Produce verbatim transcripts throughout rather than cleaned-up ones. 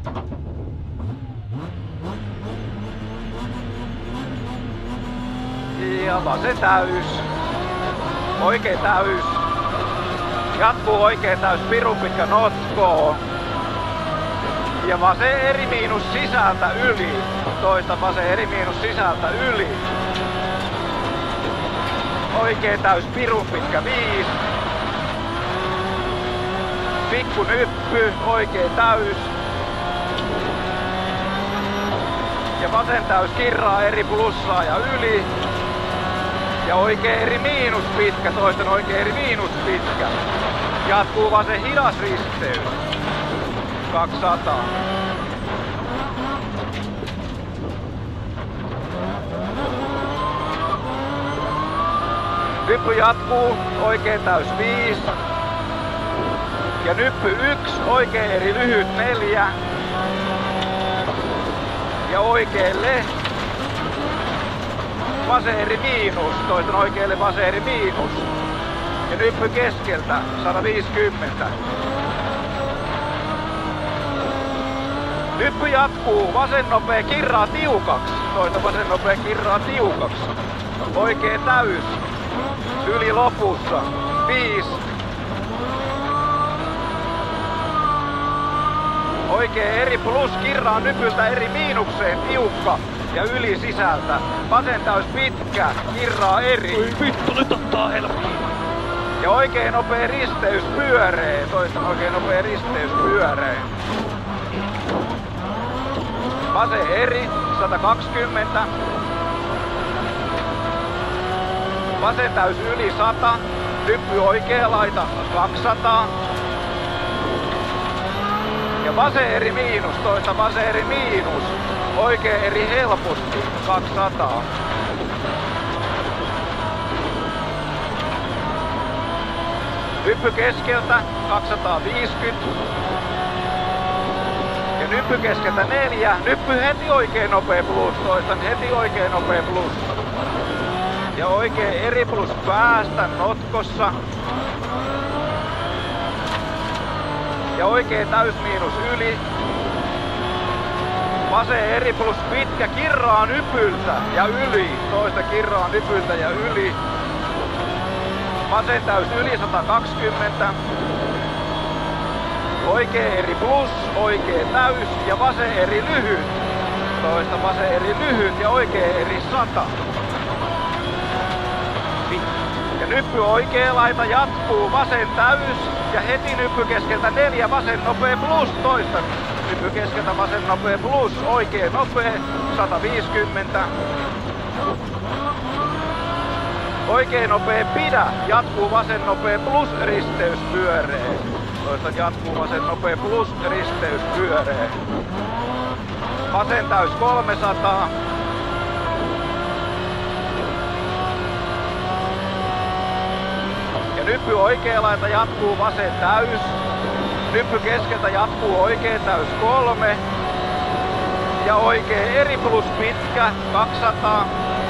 Ja vasen täys. Oikein täys. Jatkuu oikein täys, pirun pitkä notkoon. Ja vasen eri miinus sisältä yli. Toista vasen eri miinus sisältä yli. Oikein täys, pirun pitkä viis. Pikku nyppy, oikein täys. Ja vasen täys kirraa eri plussaa ja yli. Ja oikein eri miinus pitkä, toisten oikein eri miinus pitkä. Jatkuu vasen hidas risteys. kaksisataa. Nyppy jatkuu, oikein täys viisi. Ja nyppy yksi, oikein eri lyhyt neljä. Ja oikeelle vasen eri miinus, toisten oikeelle vasen eri miinus. Ja nyppy keskeltä, sata viisikymmentä. Nyppy jatkuu, vasen nopea kirraa tiukaks, toista vasen nopea kirraa tiukaks. Oikein täys, yli lopussa, viisi. Oikein eri plus kirraa nypyltä eri miinukseen tiukka ja yli sisältä. Vasen täys pitkä, kirraa eri. Oi vittu, nyt ottaa helppoa. Ja oikein nopea risteys pyöree, toista oikein nopea risteys pyöree. Vasen eri, sata kaksikymmentä. Vasen täys yli sata. Nyppy oikea laita, kaksisataa. Ja vasen eri miinus, toista vasen eri miinus. Oikein eri helposti, kaksisataa. Nyppy keskeltä, kaksisataaviisikymmentä. Ja nyppy keskeltä neljä. Nyppy heti oikein nopea plus, toistan heti oikein nopea plus. Ja oikein eri plus päästä notkossa. Ja oikein täys miinus yli. Vasen eri plus pitkä kirraa nypyltä ja yli. Toista kirraa nypyltä ja yli. Vasen täys yli sata kaksikymmentä. Oikein eri plus, oikein täys ja vasen eri lyhyt. Toista vasen eri lyhyt ja oikein eri sata. Ja nyppy oikea laita jatkuu, vasen täys ja heti nyppy keskeltä neljä, vasen nopea plus, toista nyppy keskeltä vasen nopea plus, oikein nopea, sata viisikymmentä. Oikein nopea pidä, jatkuu vasen nopea plus, risteys pyöree. Toista jatkuu vasen nopea plus, risteys pyöree. Vasen täys kolmesataa. Nyppy oikea laita jatkuu vasen täys. Nyppy keskeltä jatkuu oikein täys kolme. Ja oikein eri plus pitkä kaksisataa.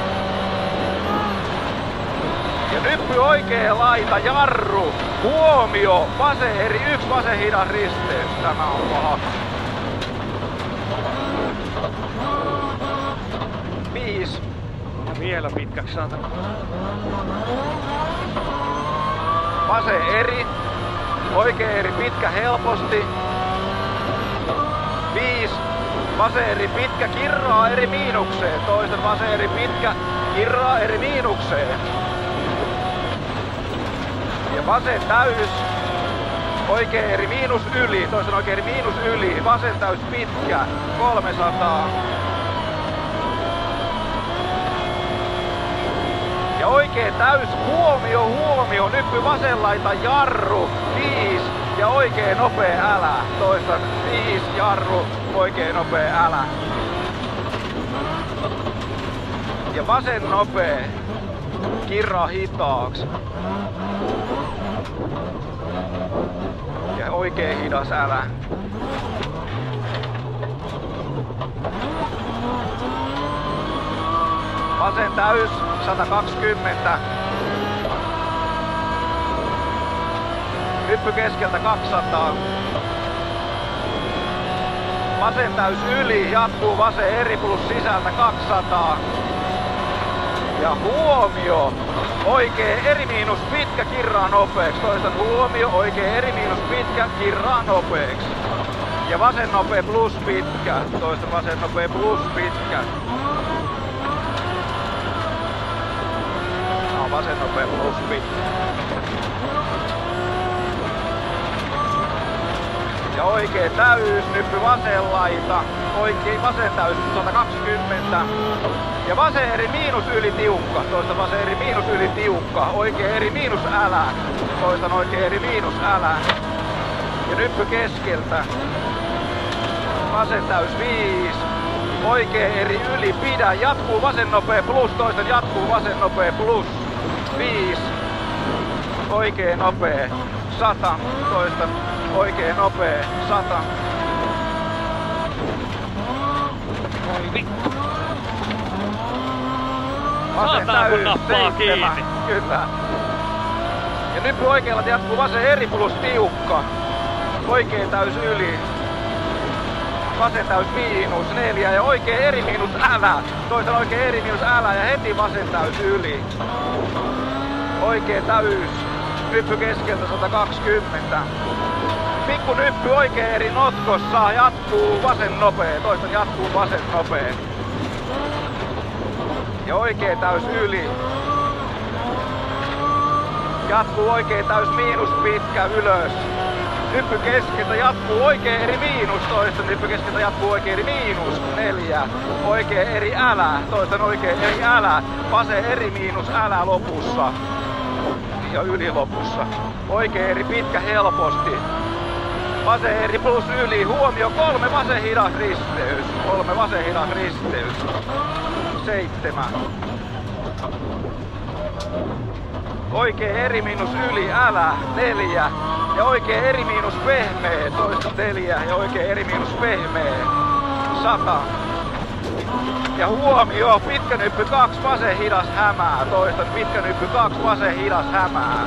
Ja nyppy oikea laita jarru. Huomio, vasen eri yksi, vasen hidas risteys. Tämä on paha. Viisi. Ja vielä pitkäksi saatana. Vasen eri, oikein eri pitkä helposti. Viisi. Vasen eri pitkä kirraa eri miinukseen. Toisen vasen eri pitkä kirraa eri miinukseen. Ja vasen täys. Oikein eri miinus yli. Toisen oikein eri miinus yli. Vasen täys pitkä. kolmesataa. Ja oikein täys, huomio, huomio, nyppy vasen laita jarru, viis ja oikein nopea älä. Toistan, viis, jarru, oikein nopea älä. Ja vasen nopea, kirra hitaaks. Ja oikein hidas älä. Vasen täys, sata kaksikymmentä. Nyppy keskeltä kaksisataa. Vasen täys yli, jatkuu vasen eri plus sisältä kaksisataa. Ja huomio, oikee eri miinus pitkä, kirraa nopeeks. Toistan huomio, oikee eri miinus pitkä, kirraa nopeeks. Ja vasen nopee plus pitkä, toistan vasen nopee plus pitkä. No, vasen nopee plus pitkä. Ja oikee täys, nyppy vasen laita. Oikein vasen täys sata kaksikymmentä. Ja vasen eri miinus yli tiukka. Toistan vasen eri miinus yli tiukka. Oikein eri miinus älä. Toistan oikein eri miinus älä. Ja nyppy keskeltä. Vasen täys viis. Oikein eri yli pidä. Jatkuu vasen nopee plus. Toistan jatkuu vasen nopee plus. viis. Oikein nopee. sata. Toistan oikein nopee. sata. Oi vittu. Vasen Saatana kun täys nappaa seitsemän. kiinni. Kyllä. Ja nyppy oikealla jatkuu vasen eri plus tiukka. Oikein täys yli. Vasen täys miinus neljä ja oikein eri miinus älä. Toistan oikein eri miinus älä ja heti vasen täys yli. Oikein täys. Nyppy keskeltä sata kaksikymmentä. Pikku nyppy oikein eri notkossa. Jatkuu vasen nopee. Toistan jatkuu vasen nopee. Ja oikein täys yli. Jatkuu oikein täys miinus pitkä ylös. Nyppy keskeltä jatkuu oikein eri miinus. Toistan nyppy keskeltä jatkuu oikein eri miinus neljä. Oikein eri älä. Toistan oikein eri älä. Vasen eri miinus älä lopussa. Ja yli lopussa. Oikein eri pitkä helposti. Vasen eri plus yli. Huomio kolme vasen hidas risteys. Kolme vasen hidas risteys. Seitsemän. Oikein eri miinus yli älä. Neljä. Ja oikein eri miinus pehmeä. Toista neljä. Ja oikein eri miinus pehmeä. Sata. Ja huomio, pitkä nyppy kaksi vasen hidas hämää. Toistan pitkä nyppy kaksi vasen hidas hämää.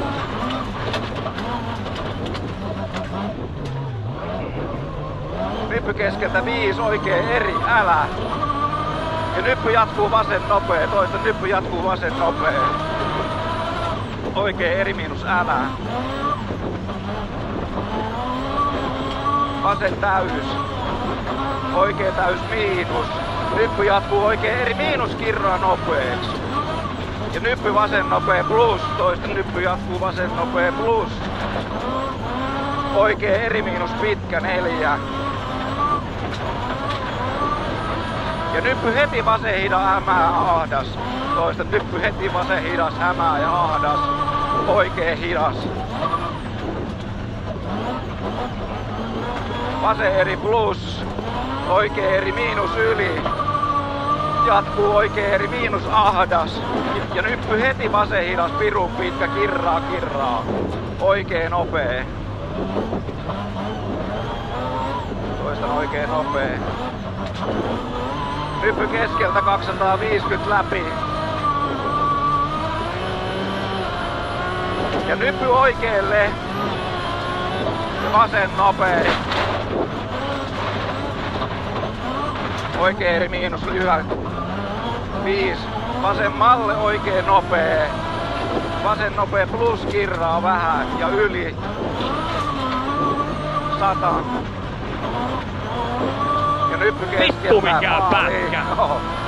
Nyppy keskeltä viisi oikein eri älä. Ja nyppy jatkuu vasen nopee. Toistan nyppy jatkuu vasen nopee. Oikein eri miinus älä. Vasen täys. Oikein täys miinus. Nyppy jatkuu oikein eri miinus kirraa nopeeks. Ja nyppy vasen nopee plus. Toisten nyppy jatkuu vasen nopee plus. Oikein eri miinus pitkä neljä. Ja nyppy heti vasen hidas hämää ahdas. Toisten nyppy heti vasen hidas hämää ja ahdas. Oikein hidas. Vasen eri plus. Oikein eri miinus yli. Jatkuu oikein eri miinus ahdas. Ja nyppy heti vasen hidas pirun pitkä kirraa kirraa. Oikein nopee. Toistan oikein nopee. Nyppy keskeltä kaksisataaviisikymmentä läpi. Ja nyppy oikeelle. Ja vasen nopee. Oikein eri miinus lyhä. viisi. Vasemmalle oikein nopee. Vasen nopee plus kirraa vähän ja yli. sata. Ja nyppy keskeltä. Vittu mikä pätkä! No.